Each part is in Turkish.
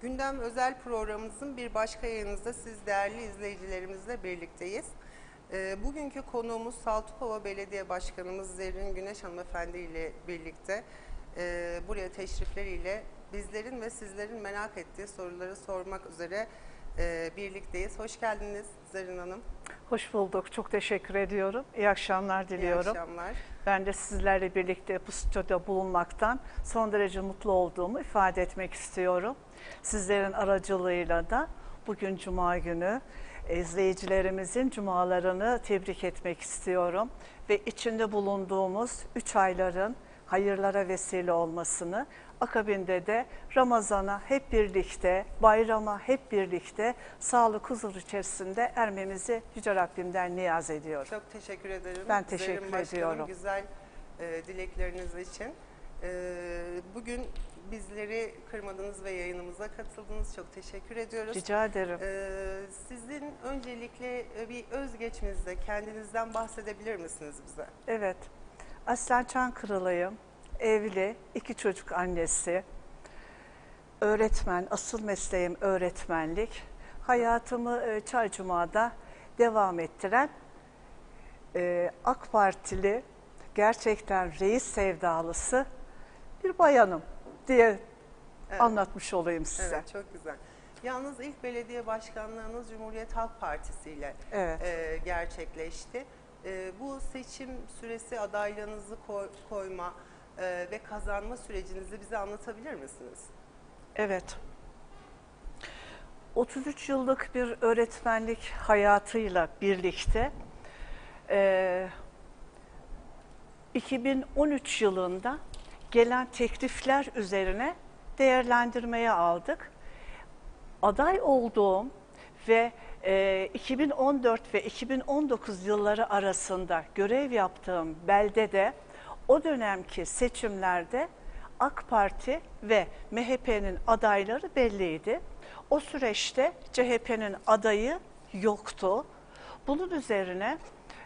Gündem özel programımızın bir başka yayınımızda siz değerli izleyicilerimizle birlikteyiz. Bugünkü konuğumuz Saltukova Belediye Başkanımız Zerrin Güneş Hanımefendi ile birlikte buraya teşrifleriyle bizlerin ve sizlerin merak ettiği soruları sormak üzere birlikteyiz. Hoş geldiniz Zerrin Hanım. Hoş bulduk. Çok teşekkür ediyorum. İyi akşamlar diliyorum. İyi akşamlar. Ben de sizlerle birlikte bu stüdyoda bulunmaktan son derece mutlu olduğumu ifade etmek istiyorum. Sizlerin aracılığıyla da bugün Cuma günü izleyicilerimizin cumalarını tebrik etmek istiyorum. Ve içinde bulunduğumuz 3 ayların hayırlara vesile olmasını, akabinde de Ramazan'a hep birlikte, bayrama hep birlikte sağlık, huzur içerisinde ermemizi Yüce Rabbimden niyaz ediyorum. Çok teşekkür ederim. Ben teşekkür Zerrin ediyorum. Başkanım, güzel dilekleriniz için. Bugün bizleri kırmadınız ve yayınımıza katıldınız. Çok teşekkür ediyoruz. Rica ederim. Sizin öncelikle bir özgeçminizde kendinizden bahsedebilir misiniz bize? Evet. Aslen Çankırılıyım. Evli, 2 çocuk annesi. Öğretmen, asıl mesleğim öğretmenlik. Hayatımı Çaycuma'da devam ettiren AK Partili, gerçekten reis sevdalısı bir bayanım diye anlatmış olayım size. Evet, çok güzel. Yalnız ilk belediye başkanlığınız Cumhuriyet Halk Partisi ile gerçekleşti. Bu seçim süresi adaylığınızı koyma ve kazanma sürecinizi bize anlatabilir misiniz? Evet. 33 yıllık bir öğretmenlik hayatıyla birlikte 2013 yılında gelen teklifler üzerine değerlendirmeye aldık. Aday olduğum ve 2014 ve 2019 yılları arasında görev yaptığım beldede o dönemki seçimlerde AK Parti ve MHP'nin adayları belliydi. O süreçte CHP'nin adayı yoktu. Bunun üzerine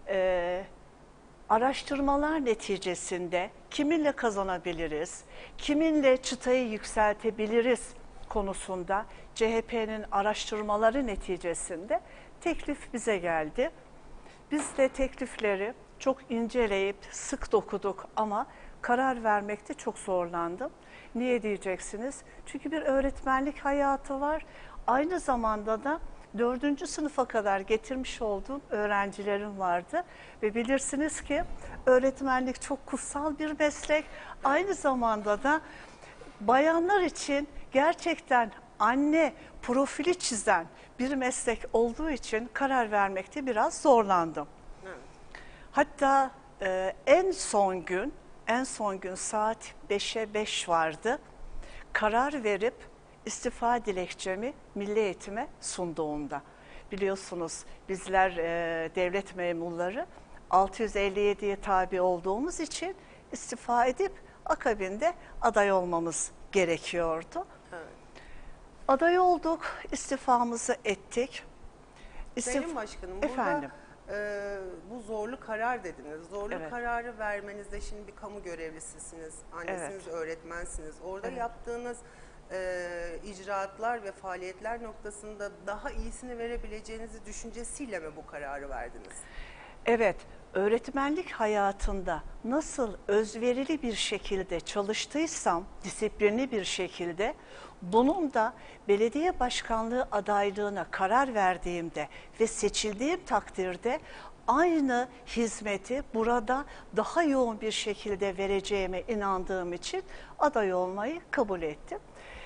araştırmalar neticesinde kiminle kazanabiliriz, kiminle çıtayı yükseltebiliriz konusunda CHP'nin araştırmaları neticesinde teklif bize geldi. Biz de teklifleri çok inceleyip sık dokuduk ama karar vermekte çok zorlandım. Niye diyeceksiniz? Çünkü bir öğretmenlik hayatı var. Aynı zamanda da 4. sınıfa kadar getirmiş olduğum öğrencilerim vardı. Ve bilirsiniz ki öğretmenlik çok kutsal bir meslek. Aynı zamanda da bayanlar için gerçekten anne profili çizen bir meslek olduğu için karar vermekte biraz zorlandım. Hatta en son gün saat 5'e 5 vardı. Karar verip istifa dilekçemi Milli Eğitim'e sunduğumda. Biliyorsunuz bizler devlet memurları 657'ye tabi olduğumuz için istifa edip akabinde aday olmamız gerekiyordu. Evet. Aday olduk, istifamızı ettik. Sayın Başkanım, Efendim? bu zorlu karar dediniz. Zorlu kararı vermenizde şimdi bir kamu görevlisisiniz, annesiniz, öğretmensiniz. Orada yaptığınız icraatlar ve faaliyetler noktasında daha iyisini verebileceğinizi düşüncesiyle mi bu kararı verdiniz? Evet, öğretmenlik hayatında nasıl özverili bir şekilde çalıştıysam, disiplinli bir şekilde, bunun da belediye başkanlığı adaylığına karar verdiğimde ve seçildiğim takdirde aynı hizmeti burada daha yoğun bir şekilde vereceğime inandığım için aday olmayı kabul ettim.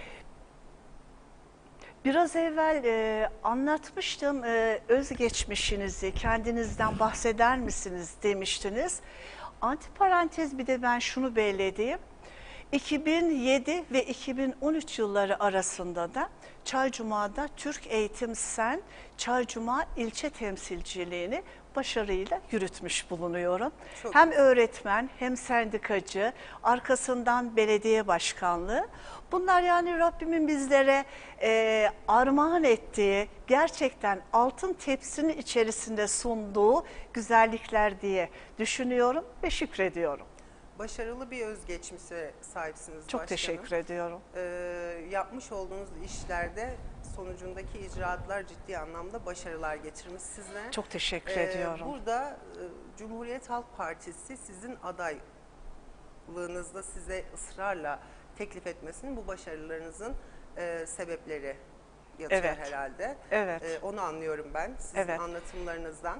Biraz evvel anlatmıştım, özgeçmişinizi, kendinizden bahseder misiniz demiştiniz. Antiparantez bir de ben şunu belirteyim. 2007 ve 2013 yılları arasında da Çaycuma'da Türk Eğitim Sen Çaycuma ilçe temsilciliğini başarıyla yürütmüş bulunuyorum. Hem öğretmen hem sendikacı, arkasından belediye başkanlığı. Bunlar yani Rabbimin bizlere armağan ettiği, gerçekten altın tepsinin içerisinde sunduğu güzellikler diye düşünüyorum ve şükrediyorum. Başarılı bir özgeçmişe sahipsiniz Çok başkanım. teşekkür ediyorum. Yapmış olduğunuz işlerde sonucunuzda icraatlar ciddi anlamda başarılar getirmiş size. Çok teşekkür ediyorum. Burada Cumhuriyet Halk Partisi sizin adaylığınızda size ısrarla teklif etmesinin bu başarılarınızın sebepleri yatıyor Evet. herhalde. Evet. Onu anlıyorum ben sizin Evet. anlatımlarınızdan.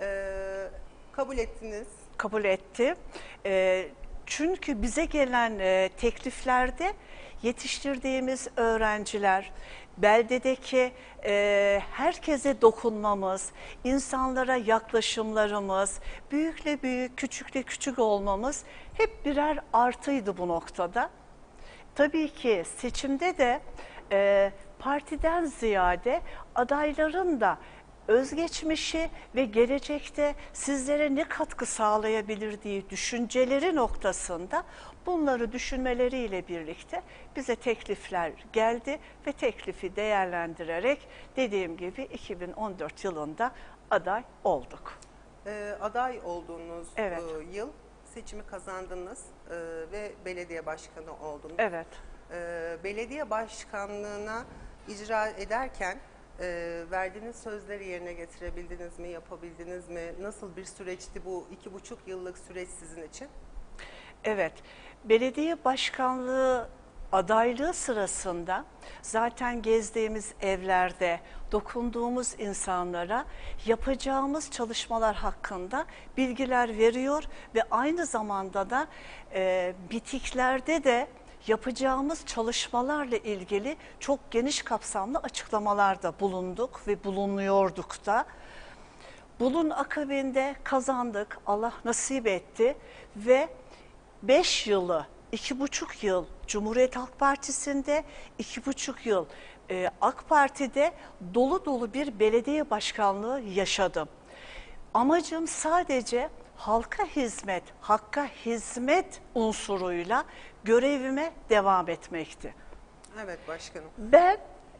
Kabul ettiniz. Kabul etti. Çünkü bize gelen tekliflerde yetiştirdiğimiz öğrenciler, beldedeki herkese dokunmamız, insanlara yaklaşımlarımız, büyükle büyük, küçükle küçük olmamız hep birer artıydı bu noktada. Tabii ki seçimde de partiden ziyade adayların da özgeçmişi ve gelecekte sizlere ne katkı sağlayabilir diye düşünceleri noktasında bunları düşünmeleriyle birlikte bize teklifler geldi ve teklifi değerlendirerek dediğim gibi 2014 yılında aday olduk. Aday olduğunuz Evet. yıl seçimi kazandınız ve belediye başkanı oldunuz. Evet. Belediye başkanlığına icra ederken verdiğiniz sözleri yerine getirebildiniz mi, yapabildiniz mi? Nasıl bir süreçti bu 2,5 yıllık süreç sizin için? Evet, belediye başkanlığı adaylığı sırasında zaten gezdiğimiz evlerde, dokunduğumuz insanlara yapacağımız çalışmalar hakkında bilgiler veriyor ve aynı zamanda da bitiklerde de yapacağımız çalışmalarla ilgili çok geniş kapsamlı açıklamalarda bulunduk ve bulunuyorduk da. Bunun akabinde kazandık, Allah nasip etti ve 5 yılı, 2,5 yıl Cumhuriyet Halk Partisi'nde, 2,5 yıl AK Parti'de dolu dolu bir belediye başkanlığı yaşadım. Amacım sadece halka hizmet, hakka hizmet unsuruyla görevime devam etmekti. Evet başkanım. Ben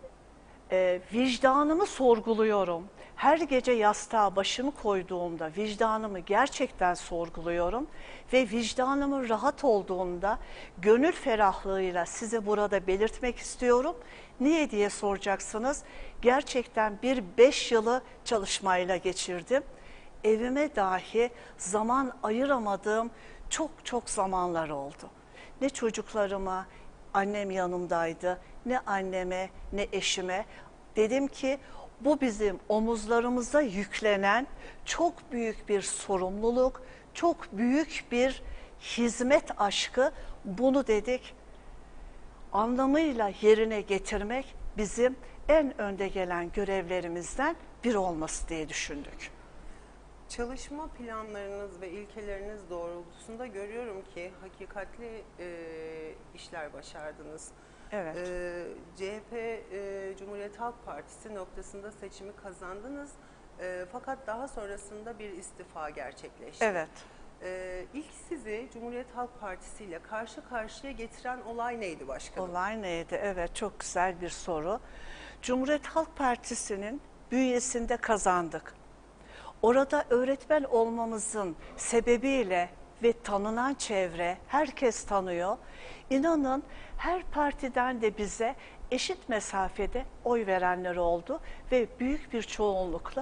vicdanımı sorguluyorum. Her gece yastığa başımı koyduğumda vicdanımı gerçekten sorguluyorum ve vicdanımın rahat olduğunda gönül ferahlığıyla size burada belirtmek istiyorum. Niye diye soracaksınız. Gerçekten bir 5 yılı çalışmayla geçirdim. Evime dahi zaman ayıramadığım çok zamanlar oldu. Ne çocuklarıma, annem yanımdaydı, ne anneme, ne eşime. Dedim ki bu bizim omuzlarımıza yüklenen çok büyük bir sorumluluk, çok büyük bir hizmet aşkı. Bunu dedik anlamıyla yerine getirmek bizim en önde gelen görevlerimizden biri olması diye düşündük. Çalışma planlarınız ve ilkeleriniz doğrultusunda görüyorum ki hakikatli işler başardınız. Evet. CHP Cumhuriyet Halk Partisi noktasında seçimi kazandınız. Fakat daha sonrasında bir istifa gerçekleşti. Evet. İlk sizi Cumhuriyet Halk Partisi ile karşı karşıya getiren olay neydi başkanım? Olay neydi? Evet, çok güzel bir soru. Cumhuriyet Halk Partisi'nin bünyesinde kazandık. Orada öğretmen olmamızın sebebiyle ve tanınan çevre, herkes tanıyor. İnanın her partiden de bize eşit mesafede oy verenler oldu ve büyük bir çoğunlukla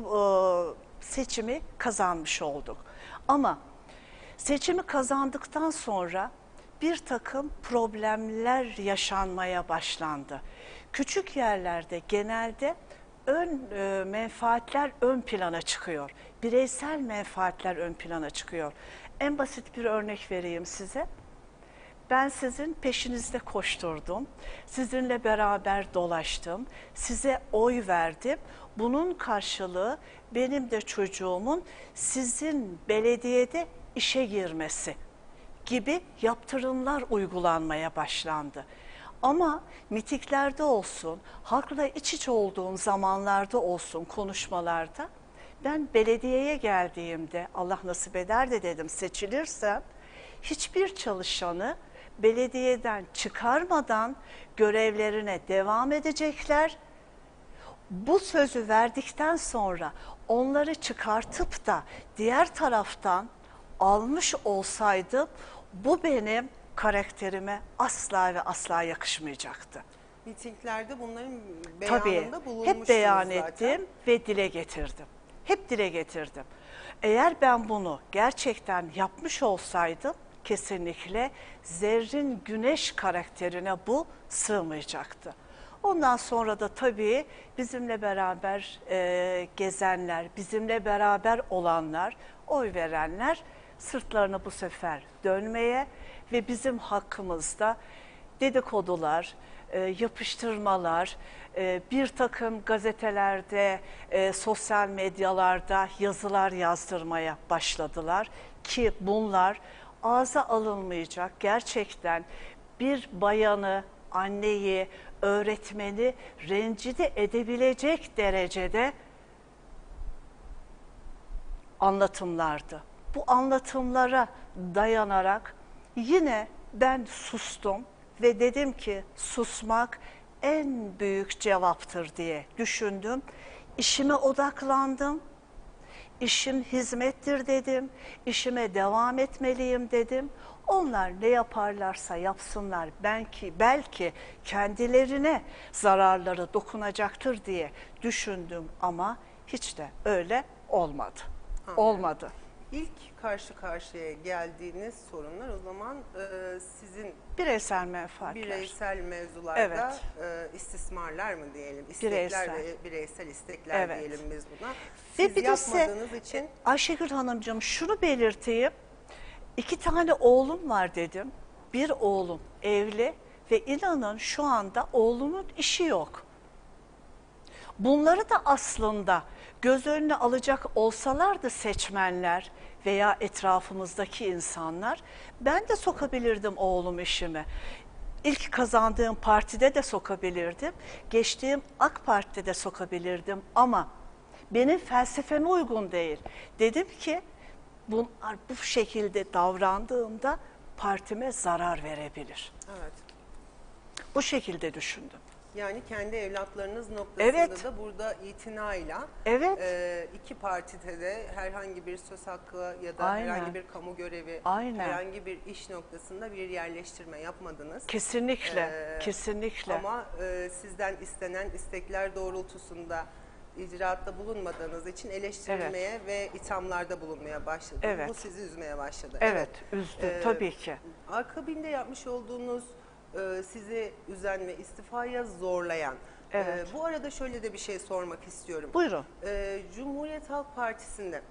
seçimi kazanmış olduk. Ama seçimi kazandıktan sonra bir takım problemler yaşanmaya başlandı. Küçük yerlerde genelde menfaatler ön plana çıkıyor. Bireysel menfaatler ön plana çıkıyor. En basit bir örnek vereyim size. Ben sizin peşinizde koşturdum. Sizinle beraber dolaştım. Size oy verdim. Bunun karşılığı benim de çocuğumun sizin belediyede işe girmesi gibi yaptırımlar uygulanmaya başlandı. Ama mitiklerde olsun, halkla iç içe olduğum zamanlarda olsun, konuşmalarda ben belediyeye geldiğimde Allah nasip eder de dedim seçilirsem hiçbir çalışanı belediyeden çıkarmadan görevlerine devam edecekler. Bu sözü verdikten sonra onları çıkartıp da diğer taraftan almış olsaydım bu benim karakterime asla ve asla yakışmayacaktı. Mitinglerde bunların Tabii beyanında bulunmuşsunuz hep beyan zaten. ettim ve dile getirdim. Hep dile getirdim. Eğer ben bunu gerçekten yapmış olsaydım kesinlikle Zerrin Güneş karakterine bu sığmayacaktı. Ondan sonra da tabii bizimle beraber gezenler, bizimle beraber olanlar, oy verenler sırtlarını bu sefer dönmeye ve bizim hakkımızda dedikodular, yapıştırmalar, bir takım gazetelerde, sosyal medyalarda yazılar yazdırmaya başladılar ki bunlar ağza alınmayacak, gerçekten bir bayanı, anneyi, öğretmeni rencide edebilecek derecede anlatımlardı. Bu anlatımlara dayanarak yine ben sustum ve dedim ki susmak en büyük cevaptır diye düşündüm. İşime odaklandım. İşim hizmettir dedim. İşime devam etmeliyim dedim. Onlar ne yaparlarsa yapsınlar, belki kendilerine zararları dokunacaktır diye düşündüm ama hiç de öyle olmadı. Anladım. Olmadı. İlk karşı karşıya geldiğiniz sorunlar o zaman sizin Bireysel menfaatler. bireysel mevzularda istismarlar mı diyelim? İstekler Bireysel. ve bireysel istekler Evet. diyelim biz buna. Ve Siz bir de yapmadığınız için Ayşegül Hanımcığım şunu belirteyim. 2 tane oğlum var dedim. Bir oğlum evli ve inanın şu anda oğlumun işi yok. Bunları da aslında göz önüne alacak olsalardı seçmenler veya etrafımızdaki insanlar, ben de sokabilirdim oğlum işime. İlk kazandığım partide de sokabilirdim, geçtiğim AK Parti'de de sokabilirdim ama benim felsefeme uygun değil. Dedim ki bunlar bu şekilde davrandığımda partime zarar verebilir. evet. Bu şekilde düşündüm. Yani kendi evlatlarınız noktasında Evet. da burada itinayla Evet. iki partide de herhangi bir söz hakkı ya da Aynen. herhangi bir kamu görevi, Aynen. herhangi bir iş noktasında bir yerleştirme yapmadınız. Kesinlikle, kesinlikle. Ama sizden istenen istekler doğrultusunda icraatta bulunmadığınız için eleştirilmeye ve ithamlarda bulunmaya başladınız. Evet. Bu sizi üzmeye başladı. Evet, üzdü tabii ki. Akabinde yapmış olduğunuz sizi üzen ve istifaya zorlayan. Evet. Bu arada şöyle de bir şey sormak istiyorum. Buyurun. Cumhuriyet Halk Partisi'nde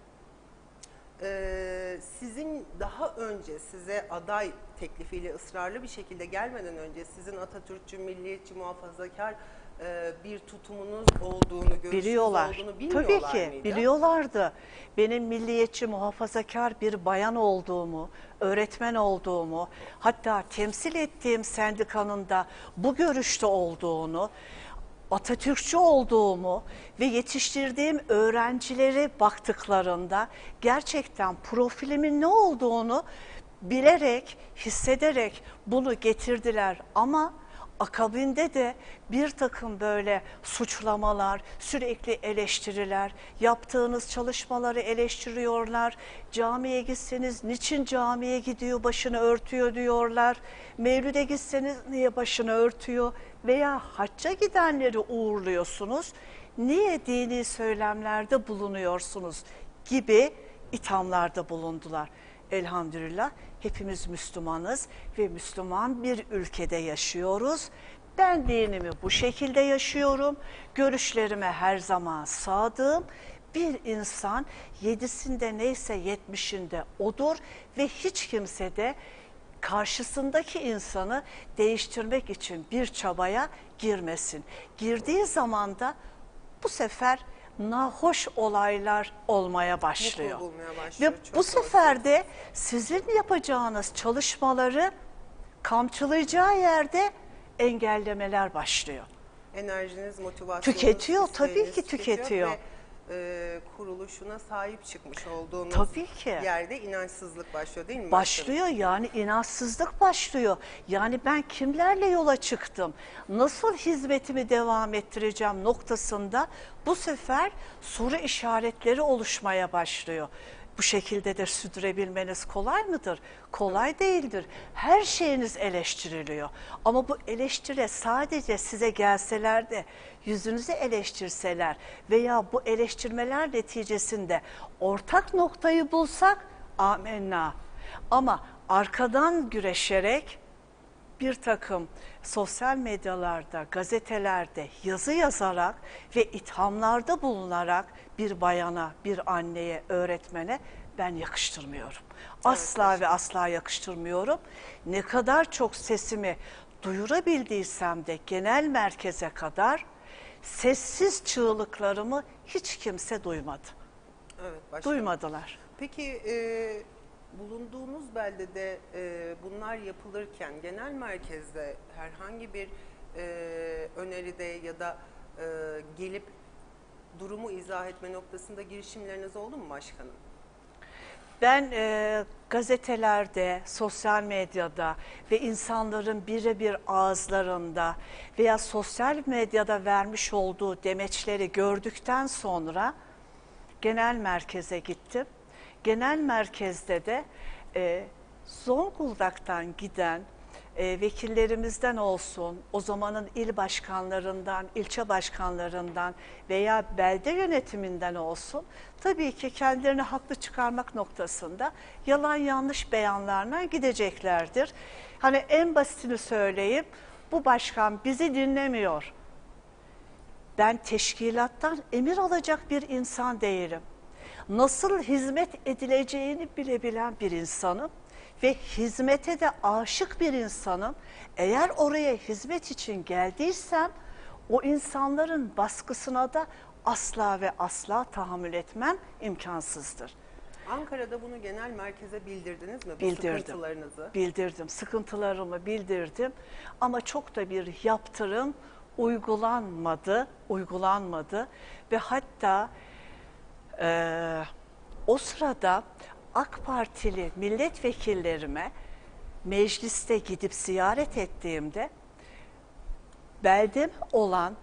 sizin daha önce size aday teklifiyle ısrarlı bir şekilde gelmeden önce sizin Atatürkçü, milliyetçi, muhafazakar bir tutumunuz olduğunu, görüşünüz Biliyorlar. olduğunu bilmiyorlar Tabii ki mıydı? biliyorlardı. Benim milliyetçi, muhafazakar bir bayan olduğumu, öğretmen olduğumu, hatta temsil ettiğim sendikanın da bu görüşte olduğunu, Atatürkçü olduğumu ve yetiştirdiğim öğrencilere baktıklarında gerçekten profilimin ne olduğunu bilerek, hissederek bunu getirdiler ama akabinde de bir takım böyle suçlamalar, sürekli eleştiriler, yaptığınız çalışmaları eleştiriyorlar. Camiye gitseniz niçin camiye gidiyor, başını örtüyor diyorlar. Mevlüde gitseniz niye başını örtüyor veya hacca gidenleri uğurluyorsunuz. Niye dini söylemlerde bulunuyorsunuz gibi ithamlarda bulundular. Elhamdülillah hepimiz Müslümanız ve Müslüman bir ülkede yaşıyoruz. Ben dinimi bu şekilde yaşıyorum. Görüşlerime her zaman sadığım bir insan 7'sinde neyse 70'inde odur ve hiç kimse de karşısındaki insanı değiştirmek için bir çabaya girmesin. Girdiği zaman da bu sefer nahoş olaylar olmaya başlıyor. Vuku bulmaya başlıyor. Ve Çok bu doğru sefer de sizin yapacağınız çalışmaları kamçılayacağı yerde engellemeler başlıyor. Enerjiniz, motivasyonunuz, Tüketiyor, tabii isteğiniz ki tüketiyor. Ve kuruluşuna sahip çıkmış olduğunuz Tabii ki. yerde inançsızlık başlıyor değil mi? Başlıyor yani inançsızlık başlıyor. Yani ben kimlerle yola çıktım? Nasıl hizmetimi devam ettireceğim noktasında bu sefer soru işaretleri oluşmaya başlıyor. Bu şekilde de sürdürebilmeniz kolay mıdır? Kolay değildir. Her şeyiniz eleştiriliyor. Ama bu eleştiri sadece size gelseler de yüzünüzü eleştirseler veya bu eleştirmeler neticesinde ortak noktayı bulsak amenna. Ama arkadan güreşerek bir takım sosyal medyalarda, gazetelerde yazı yazarak ve ithamlarda bulunarak bir bayana, bir anneye, öğretmene ben yakıştırmıyorum. Asla ve asla yakıştırmıyorum. Ne kadar çok sesimi duyurabildiysem de genel merkeze kadar sessiz çığlıklarımı hiç kimse duymadı. Evet, başkanım. Duymadılar. Peki bulunduğunuz beldede bunlar yapılırken genel merkezde herhangi bir öneride ya da gelip durumu izah etme noktasında girişimleriniz oldu mu başkanım? Ben gazetelerde, sosyal medyada ve insanların birebir ağızlarında veya sosyal medyada vermiş olduğu demeçleri gördükten sonra genel merkeze gittim. Genel merkezde de Zonguldak'tan giden vekillerimizden olsun, o zamanın il başkanlarından, ilçe başkanlarından veya belde yönetiminden olsun, tabii ki kendilerini haklı çıkarmak noktasında yalan yanlış beyanlarla gideceklerdir. Hani en basitini söyleyeyim, bu başkan bizi dinlemiyor. Ben teşkilattan emir alacak bir insan değilim. Nasıl hizmet edileceğini bile bilen bir insanım ve hizmete de aşık bir insanım. Eğer oraya hizmet için geldiysem o insanların baskısına da asla ve asla tahammül etmem imkansızdır. Ankara'da bunu genel merkeze bildirdiniz mi? Bu Bildirdim. sıkıntılarınızı. Bildirdim. Sıkıntılarımı bildirdim. Ama çok da bir yaptırım uygulanmadı ve hatta o sırada AK Partili milletvekillerime mecliste gidip ziyaret ettiğimde beldem olan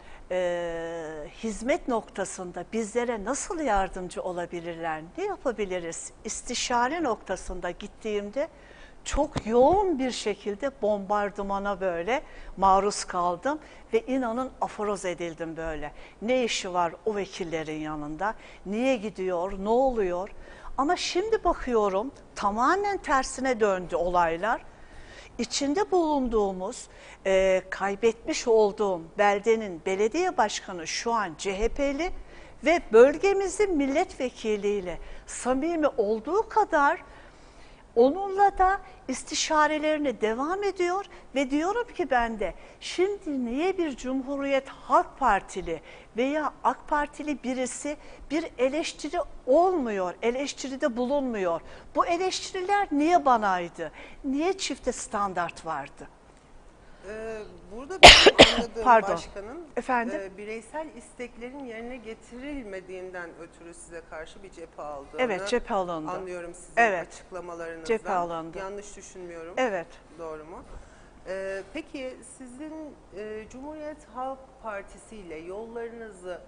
hizmet noktasında bizlere nasıl yardımcı olabilirler, ne yapabiliriz istişare noktasında gittiğimde çok yoğun bir şekilde bombardımana böyle maruz kaldım ve inanın aforoz edildim böyle. Ne işi var o vekillerin yanında, niye gidiyor, ne oluyor? Ama şimdi bakıyorum tamamen tersine döndü olaylar. İçinde bulunduğumuz, kaybetmiş olduğum beldenin belediye başkanı şu an CHP'li ve bölgemizin milletvekiliyle samimi olduğu kadar onunla da istişarelerini devam ediyor ve diyorum ki ben de şimdi niye bir Cumhuriyet Halk Partili veya AK Partili birisi bir eleştiri olmuyor, eleştiride bulunmuyor. Bu eleştiriler niye banaydı? Niye çifte standart vardı? Burada benim anladığım Pardon. başkanım, Efendim? Bireysel isteklerin yerine getirilmediğinden ötürü size karşı bir cephe aldığını Evet, cephe alındı. anlıyorum sizin Evet. açıklamalarınızdan. Cephe alındı. Yanlış düşünmüyorum. Evet. Doğru mu? Peki sizin Cumhuriyet Halk Partisi ile yollarınızı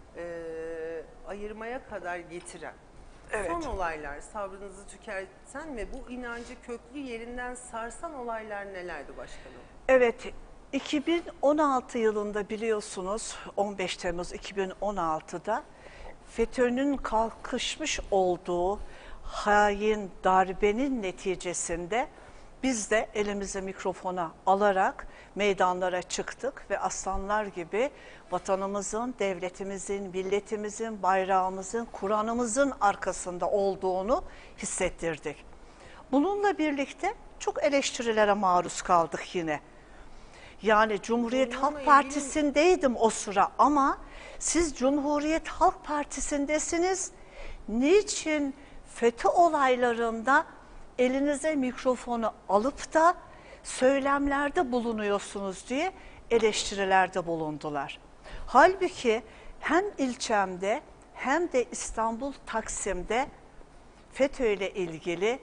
ayırmaya kadar getiren son olaylar, sabrınızı tüketen ve bu inancı köklü yerinden sarsan olaylar nelerdi başkanım? Evet, 2016 yılında biliyorsunuz 15 Temmuz 2016'da FETÖ'nün kalkışmış olduğu hain darbenin neticesinde biz de elimize mikrofona alarak meydanlara çıktık ve aslanlar gibi vatanımızın, devletimizin, milletimizin, bayrağımızın, Kur'an'ımızın arkasında olduğunu hissettirdik. Bununla birlikte çok eleştirilere maruz kaldık yine. Yani Cumhuriyet Halk Partisi'ndeydim o sıra ama siz Cumhuriyet Halk Partisi'ndesiniz. Niçin FETÖ olaylarında elinize mikrofonu alıp da söylemlerde bulunuyorsunuz diye eleştirilerde bulundular. Halbuki hem ilçemde hem de İstanbul Taksim'de FETÖ ile ilgili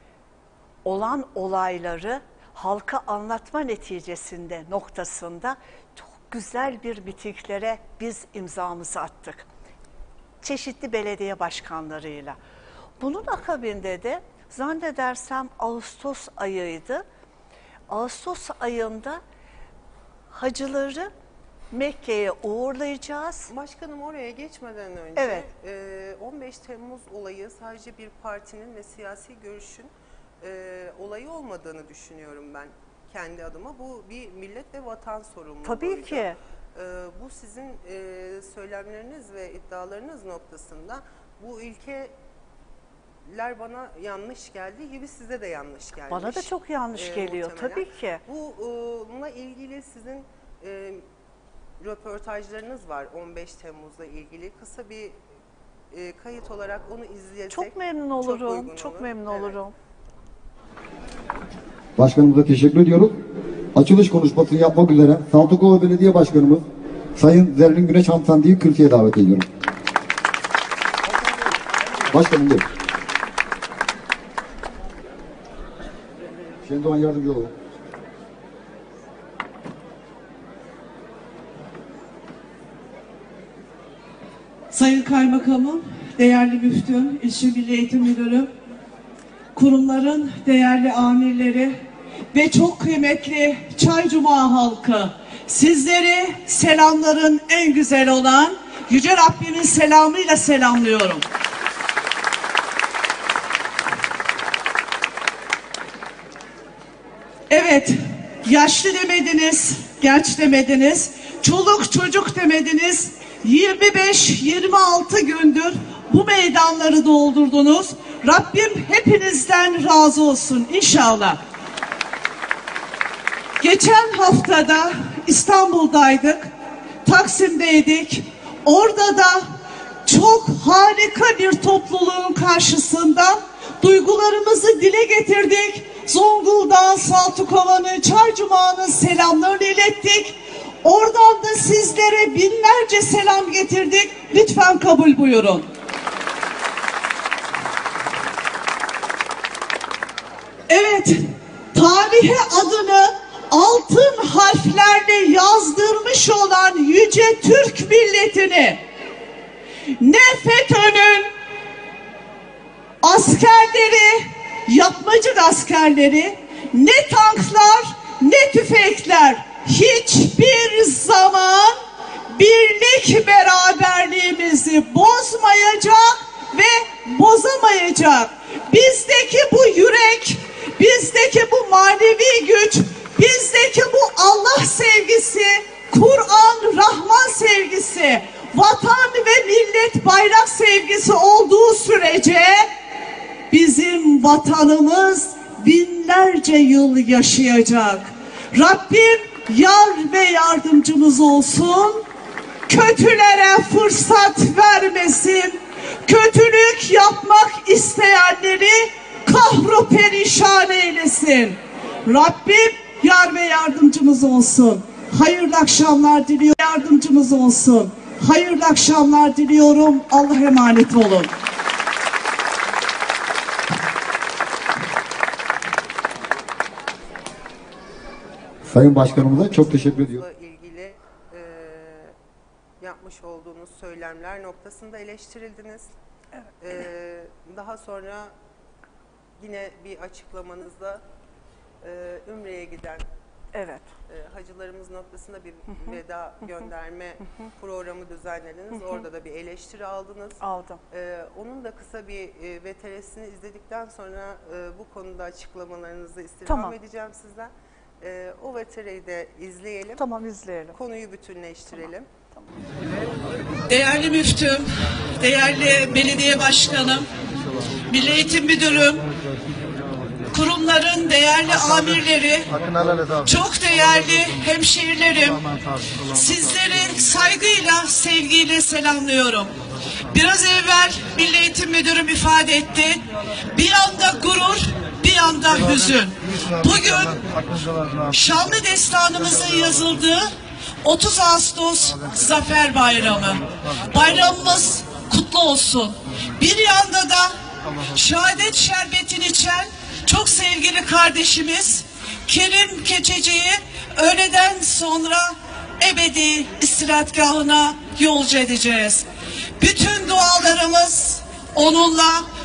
olan olayları halka anlatma neticesinde noktasında çok güzel bir mitinglere biz imzamızı attık. Çeşitli belediye başkanlarıyla. Bunun akabinde de zannedersem Ağustos ayıydı. Ağustos ayında hacıları Mekke'ye uğurlayacağız. Başkanım, oraya geçmeden önce Evet. 15 Temmuz olayı sadece bir partinin ve siyasi görüşün olayı olmadığını düşünüyorum ben kendi adıma. Bu bir millet ve vatan sorumluluğuydu. Tabii ki. Bu sizin söylemleriniz ve iddialarınız noktasında bu ilkeler bana yanlış geldiği gibi size de yanlış gelmiş. Bana da çok yanlış geliyor Muhtemelen. tabii ki. Bununla ilgili sizin röportajlarınız var 15 Temmuz'la ilgili. Kısa bir kayıt olarak onu izleyecek. Çok memnun olurum. uygun Çok olur. memnun Evet. olurum. Başkanımıza teşekkür ediyorum. Açılış konuşmasını yapmak üzere Saltukova Belediye Başkanımız Sayın Zerrin Güneş Hanımefendi'yi kürsüye davet ediyorum. Başkanım buyurun. Şendoğan yardımcı olun. Sayın Kaymakamım, değerli müftüm, İlçe Milli Eğitim Müdürüm, kurumların değerli amirleri ve çok kıymetli Çaycuma halkı, sizleri selamların en güzel olan Yüce Rabbimin selamıyla selamlıyorum. Evet, yaşlı demediniz, genç demediniz, çoluk çocuk demediniz. 25-26 gündür bu meydanları doldurdunuz. Rabbim hepinizden razı olsun inşallah. Geçen haftada İstanbul'daydık, Taksim'deydik. Orada da çok harika bir topluluğun karşısında duygularımızı dile getirdik. Zonguldak'ın, Saltukova'nın, Çaycuma'nın selamlarını ilettik. Oradan da sizlere binlerce selam getirdik. Lütfen kabul buyurun. Evet, tarihe adını altın harflerle yazdırmış olan yüce Türk milletini ne FETÖ'nün askerleri, yapmacık askerleri, ne tanklar, ne tüfekler hiçbir zaman birlik beraberliğimizi bozmayacak ve bozamayacak. Bizdeki bu yürek, bizdeki bu manevi güç, bizdeki bu Allah sevgisi, Kur'an, Rahman sevgisi, vatan ve millet bayrak sevgisi olduğu sürece bizim vatanımız binlerce yıl yaşayacak. Rabbim yar ve yardımcımız olsun. Kötülere fırsat vermesin. Kötülük yapmak isteyenleri kahru perişan eylesin. Rabbim yar ve yardımcımız olsun. Hayırlı akşamlar diliyorum. Yardımcımız olsun. Hayırlı akşamlar diliyorum. Allah'a emanet olun. Sayın Başkanımıza çok teşekkür ediyorum. ilgili yapmış olduğunuz söylemler noktasında eleştirildiniz. Daha sonra yine bir açıklamanızda Ümre'ye giden Evet. hacılarımız noktasında bir veda gönderme programı düzenlediniz. Orada da bir eleştiri aldınız. Aldım. Onun da kısa bir VTR'sini izledikten sonra bu konuda açıklamalarınızı istirham edeceğim sizden. O VTR'yi de izleyelim. Tamam, izleyelim. Konuyu bütünleştirelim. Tamam. Değerli müftüm, değerli belediye başkanım, Milli Eğitim Müdürüm, kurumların değerli amirleri, çok değerli hemşehrilerim, sizleri saygıyla, sevgiyle selamlıyorum. Biraz evvel Milli Eğitim Müdürüm ifade etti, bir anda gurur, bir anda hüzün. Bugün şanlı destanımızın yazıldığı 30 Ağustos Zafer Bayramı. Bayramımız kutlu olsun. Bir yanda da şehadet şerbetini içen çok sevgili kardeşimiz Kerim Keçeci'yi öğleden sonra ebedi istirahatgahına yolcu edeceğiz. Bütün dualarımız onunla,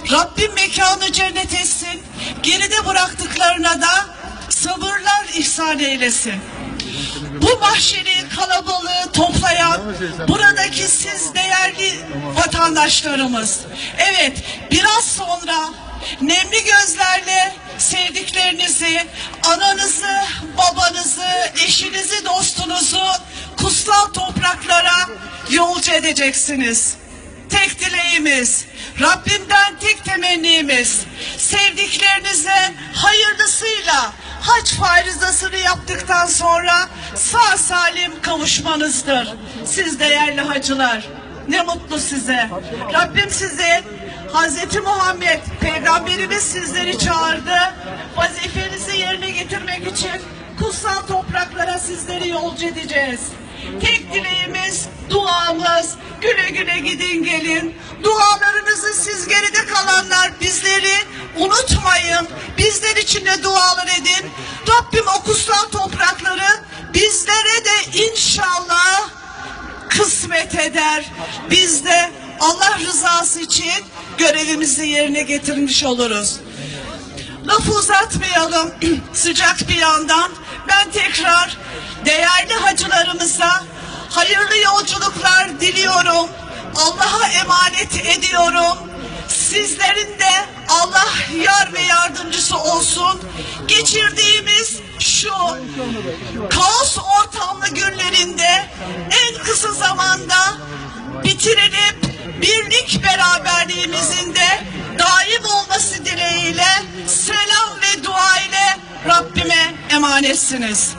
Rabbim mekanı cennet etsin. Geride bıraktıklarına da sabırlar ihsan eylesin. Bu mahşeri kalabalığı toplayan buradaki siz değerli vatandaşlarımız. Evet, biraz sonra nemli gözlerle sevdiklerinizi, ananızı, babanızı, eşinizi, dostunuzu kutsal topraklara yolcu edeceksiniz. Tek dileğimiz, Rabbimden tek temennimiz, sevdiklerinize hayırlısıyla hac farizasını yaptıktan sonra sağ salim kavuşmanızdır. Siz değerli hacılar, ne mutlu size. Rabbim sizi, Hazreti Muhammed Peygamberimiz sizleri çağırdı. Vazifenizi yerine getirmek için kutsal topraklara sizleri yolcu edeceğiz. Tek dileğimiz, duamız, güle güle gidin gelin. Dualarınızı siz geride kalanlar bizleri unutmayın. Bizler için de dualar edin. Rabbim o kutsal toprakları bizlere de inşallah kısmet eder. Biz de Allah rızası için görevimizi yerine getirmiş oluruz. Lafı uzatmayalım sıcak bir yandan. Ben tekrar değerli hacılarımıza hayırlı yolculuklar diliyorum. Allah'a emanet ediyorum. Sizlerin de Allah yar ve yardımcısı olsun. Geçirdiğimiz şu kaos ortamlı günlerinde en kısa zamanda bitirilip birlik beraberliğimizin de daim olması dileğiyle selam ve dua ile Rabbime emanetsiniz.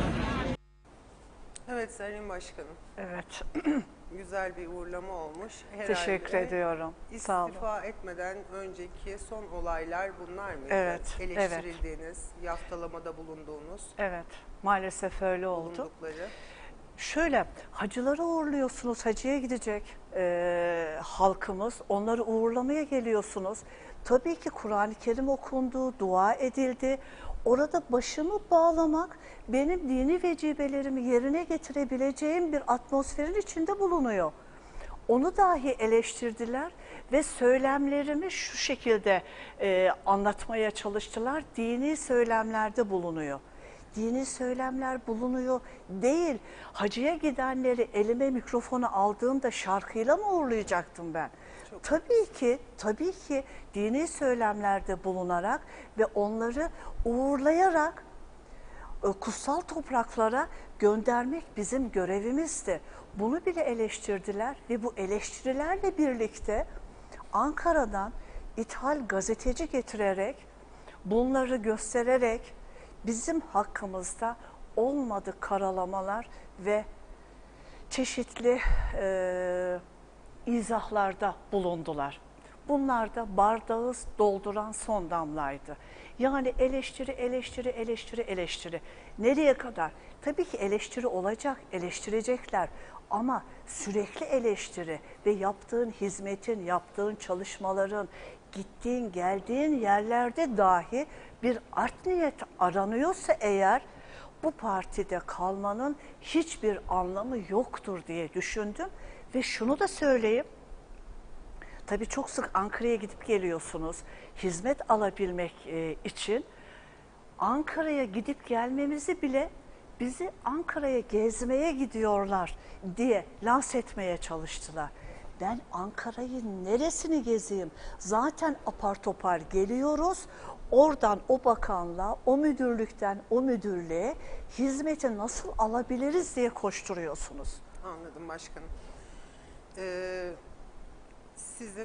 Evet Sayın Başkanım. Evet. Güzel bir uğurlama olmuş. Herhalde Teşekkür ediyorum. Sağ olun. İstifa etmeden önceki son olaylar bunlar mıydı? Evet, Eleştirildiğiniz, yaftalamada bulunduğunuz, Evet, maalesef öyle oldu. bulundukları. Şöyle, hacıları uğurluyorsunuz, hacıya gidecek halkımız, onları uğurlamaya geliyorsunuz. Tabii ki Kur'an-ı Kerim okundu, dua edildi. Orada başımı bağlamak, benim dini vecibelerimi yerine getirebileceğim bir atmosferin içinde bulunuyor. Onu dahi eleştirdiler ve söylemlerimi şu şekilde anlatmaya çalıştılar. Dini söylemlerde bulunuyor. Dini söylemler bulunuyor değil. Hacıya gidenleri elime mikrofonu aldığımda şarkıyla mı uğurlayacaktım ben? Tabii ki dini söylemlerde bulunarak ve onları uğurlayarak kutsal topraklara göndermek bizim görevimizdi. Bunu bile eleştirdiler ve bu eleştirilerle birlikte Ankara'dan ithal gazeteci getirerek, bunları göstererek bizim hakkımızda olmadı karalamalar ve çeşitli izahlarda bulundular. Bunlar da bardağı dolduran son damlaydı. Yani eleştiri. Nereye kadar? Tabii ki eleştiri olacak, eleştirecekler. Ama sürekli eleştiri ve yaptığın hizmetin, yaptığın çalışmaların, gittiğin, geldiğin yerlerde dahi bir art niyet aranıyorsa eğer, bu partide kalmanın hiçbir anlamı yoktur diye düşündüm. Ve şunu da söyleyeyim, tabii çok sık Ankara'ya gidip geliyorsunuz. Hizmet alabilmek için Ankara'ya gidip gelmemizi bile bizi Ankara'ya gezmeye gidiyorlar diye lanse etmeye çalıştılar. Ben Ankara'yı neresini gezeyim? Zaten apar topar geliyoruz. Oradan o bakanlığa, o müdürlükten o müdürlüğe hizmeti nasıl alabiliriz diye koşturuyorsunuz. Anladım başkanım. Sizin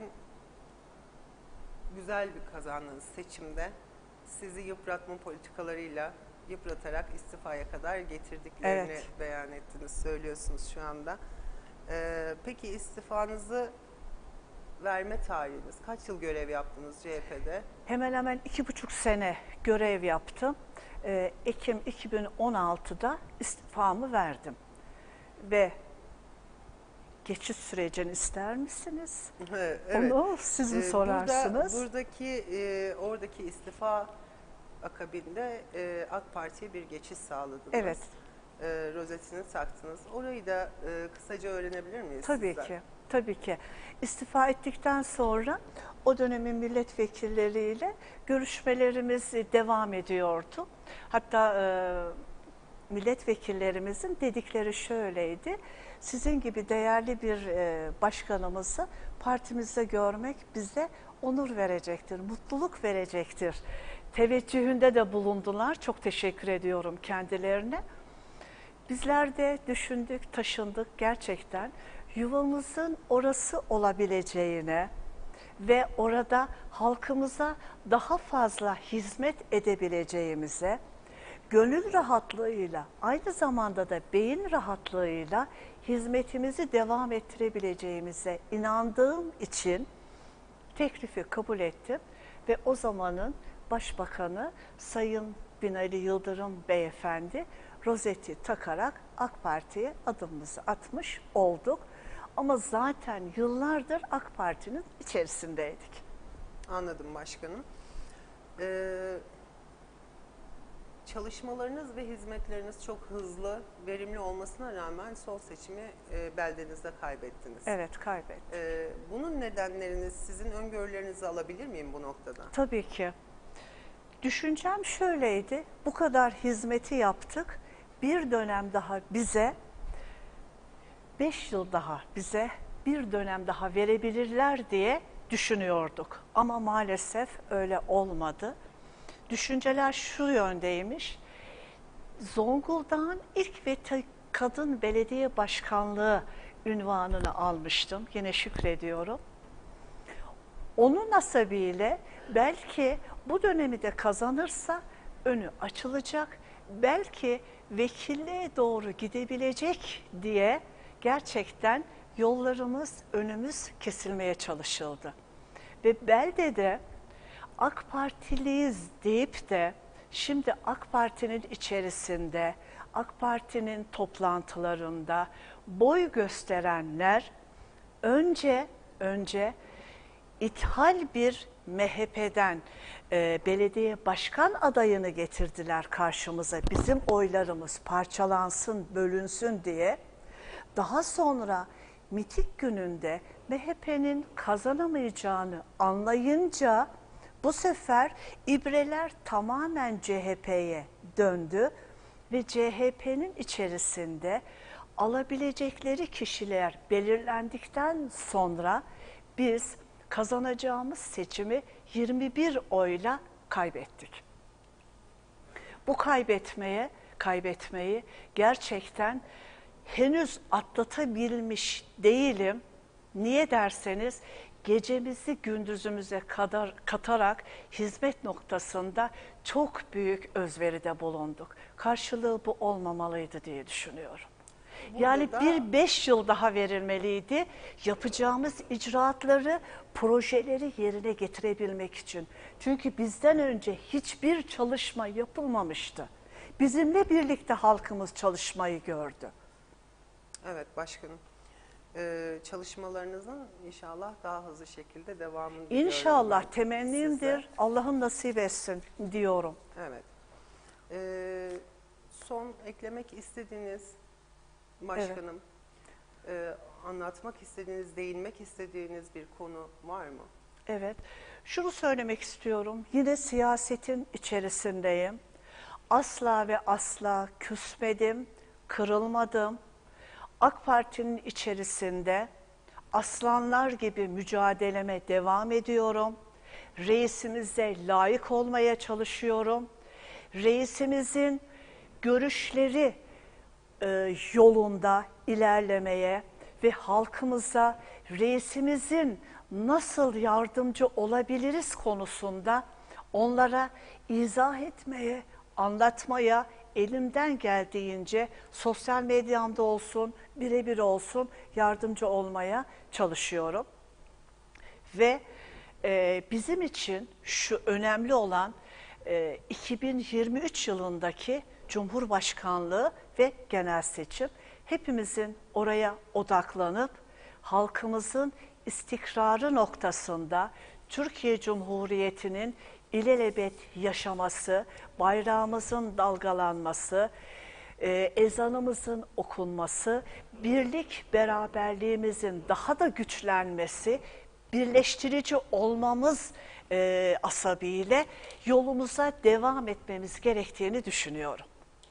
güzel bir kazandığınız seçimde sizi yıpratma politikalarıyla yıpratarak istifaya kadar getirdiklerini beyan ettiniz, söylüyorsunuz şu anda. Peki istifanızı verme tarihiniz, kaç yıl görev yaptınız CHP'de? Hemen hemen 2,5 sene görev yaptım. Ekim 2016'da istifamı verdim. Ve geçiş sürecini ister misiniz? Evet. Onu siz mi sorarsınız? Oradaki istifa akabinde AK Parti'ye bir geçiş sağladınız. Evet. rozetini taktınız. Orayı da kısaca öğrenebilir miyiz Tabii sizden? ki, tabii ki. İstifa ettikten sonra o dönemin milletvekilleriyle görüşmelerimiz devam ediyordu. Hatta milletvekillerimizin dedikleri şöyleydi: sizin gibi değerli bir başkanımızı partimizde görmek bize onur verecektir, mutluluk verecektir teveccühünde de bulundular. Çok teşekkür ediyorum kendilerine. Bizler de düşündük, taşındık, gerçekten yuvamızın orası olabileceğine ve orada halkımıza daha fazla hizmet edebileceğimize, gönül rahatlığıyla, aynı zamanda da beyin rahatlığıyla hizmetimizi devam ettirebileceğimize inandığım için teklifi kabul ettim ve o zamanın Başbakanı Sayın Binali Yıldırım Beyefendi rozeti takarak AK Parti'ye adımımızı atmış olduk. Ama zaten yıllardır AK Parti'nin içerisindeydik. Anladım başkanım. Çalışmalarınız ve hizmetleriniz çok hızlı, verimli olmasına rağmen son seçimi beldenizde kaybettiniz. Evet, kaybettik. Bunun nedenlerini, sizin öngörülerinizi alabilir miyim bu noktada? Tabii ki. Düşüncem şöyleydi: bu kadar hizmeti yaptık, bir dönem daha bize, 5 yıl daha bize bir dönem daha verebilirler diye düşünüyorduk. Ama maalesef öyle olmadı. Düşünceler şu yöndeymiş: Zonguldak'ın ilk ve kadın belediye başkanlığı unvanını almıştım. Yine şükrediyorum. Onun nasibıyla belki bu dönemi de kazanırsa önü açılacak, belki vekilliğe doğru gidebilecek diye gerçekten yollarımız, önümüz kesilmeye çalışıldı. Ve beldede AK Partiliyiz deyip de şimdi AK Parti'nin içerisinde, AK Parti'nin toplantılarında boy gösterenler önce ithal bir MHP'den belediye başkan adayını getirdiler karşımıza. Bizim oylarımız parçalansın, bölünsün diye. Daha sonra miting gününde MHP'nin kazanamayacağını anlayınca bu sefer ibreler tamamen CHP'ye döndü ve CHP'nin içerisinde alabilecekleri kişiler belirlendikten sonra biz kazanacağımız seçimi 21 oyla kaybettik. Bu kaybetmeyi gerçekten henüz atlatabilmiş değilim. Niye derseniz, gecemizi gündüzümüze kadar katarak hizmet noktasında çok büyük özveride bulunduk. Karşılığı bu olmamalıydı diye düşünüyorum. Yani bir 5 yıl daha verilmeliydi yapacağımız icraatları, projeleri yerine getirebilmek için. Çünkü bizden önce hiçbir çalışma yapılmamıştı. Bizimle birlikte halkımız çalışmayı gördü. Evet başkanım. Çalışmalarınızın inşallah daha hızlı şekilde devamını diliyorum. İnşallah, ben temennimdir. size. Allah'ım nasip etsin diyorum. Evet. Son eklemek istediğiniz başkanım, anlatmak istediğiniz, değinmek istediğiniz bir konu var mı? Evet, şunu söylemek istiyorum. Yine siyasetin içerisindeyim. Asla ve asla küsmedim, kırılmadım. AK Parti'nin içerisinde aslanlar gibi mücadeleme devam ediyorum. Reisimize layık olmaya çalışıyorum. Reisimizin görüşleri yolunda ilerlemeye ve halkımıza reisimizin nasıl yardımcı olabiliriz konusunda onlara izah etmeye, anlatmaya elimden geldiğince sosyal medyamda olsun, birebir olsun yardımcı olmaya çalışıyorum. Ve bizim için şu önemli olan 2023 yılındaki Cumhurbaşkanlığı ve genel seçim. Hepimizin oraya odaklanıp halkımızın istikrarı noktasında Türkiye Cumhuriyeti'nin ilelebet yaşaması, bayrağımızın dalgalanması, ezanımızın okunması, birlik beraberliğimizin daha da güçlenmesi, birleştirici olmamız asabıyla yolumuza devam etmemiz gerektiğini düşünüyorum.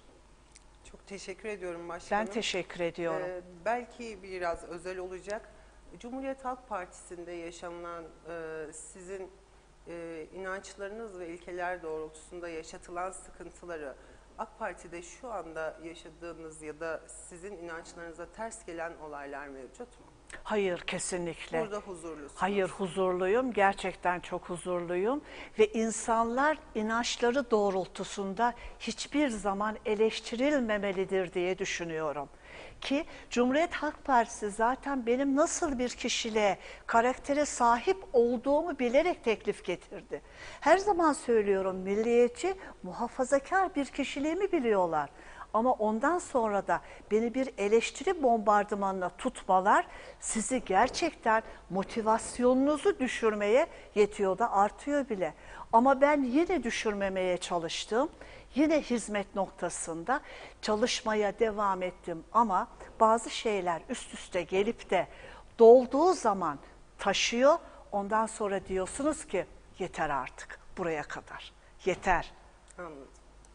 Çok teşekkür ediyorum başkanım. Ben teşekkür ediyorum. Belki biraz özel olacak. Cumhuriyet Halk Partisi'nde yaşanılan sizin inançlarınız ve ilkeler doğrultusunda yaşatılan sıkıntıları AK Parti'de şu anda yaşadığınız ya da sizin inançlarınıza ters gelen olaylar mevcut mu? Hayır, kesinlikle. Burada huzurlusunuz. Hayır, huzurluyum. Gerçekten çok huzurluyum. Ve insanlar inançları doğrultusunda hiçbir zaman eleştirilmemelidir diye düşünüyorum. Ki Cumhuriyet Halk Partisi zaten benim nasıl bir kişiliğe, karaktere sahip olduğumu bilerek teklif getirdi. Her zaman söylüyorum, milliyetçi, muhafazakar bir kişiliğimi biliyorlar. Ama ondan sonra da beni bir eleştiri bombardımanına tutmalar sizi gerçekten motivasyonunuzu düşürmeye yetiyor da artıyor bile. Ama ben yine düşürmemeye çalıştım. Yine hizmet noktasında çalışmaya devam ettim ama bazı şeyler üst üste gelip de dolduğu zaman taşıyor. Ondan sonra diyorsunuz ki yeter artık, buraya kadar, yeter. Anladım.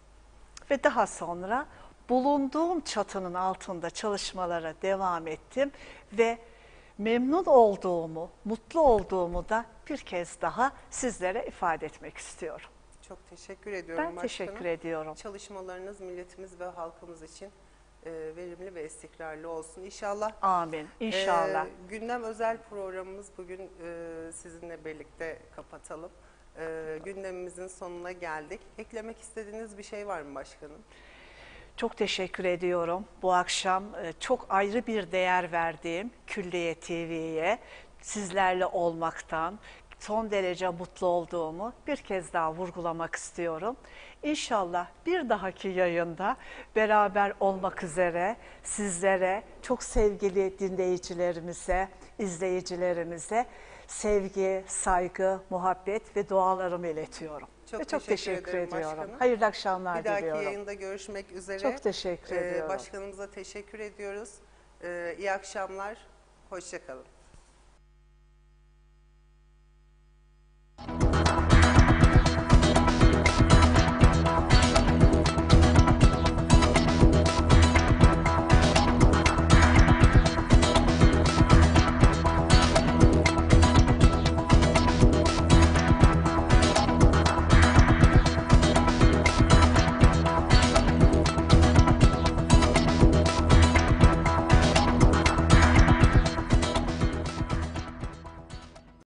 Ve daha sonra bulunduğum çatının altında çalışmalara devam ettim ve memnun olduğumu, mutlu olduğumu da bir kez daha sizlere ifade etmek istiyorum. Çok teşekkür ediyorum Ben başkanım. teşekkür ediyorum. Çalışmalarınız milletimiz ve halkımız için verimli ve istikrarlı olsun. İnşallah. Amin. İnşallah. Gündem özel programımız bugün sizinle birlikte kapatalım. Gündemimizin sonuna geldik. Eklemek istediğiniz bir şey var mı başkanım? Çok teşekkür ediyorum. Bu akşam çok ayrı bir değer verdiğim Külliye TV'ye sizlerle olmaktan son derece mutlu olduğumu bir kez daha vurgulamak istiyorum. İnşallah bir dahaki yayında beraber olmak üzere sizlere, çok sevgili dinleyicilerimize, izleyicilerimize sevgi, saygı, muhabbet ve dualarımı iletiyorum. Çok teşekkür ederim ediyorum. başkanım. Hayırlı akşamlar Bir dahaki diliyorum. yayında görüşmek üzere. Çok teşekkür ediyorum. Başkanımıza teşekkür ediyoruz. İyi akşamlar. Hoşça kalın.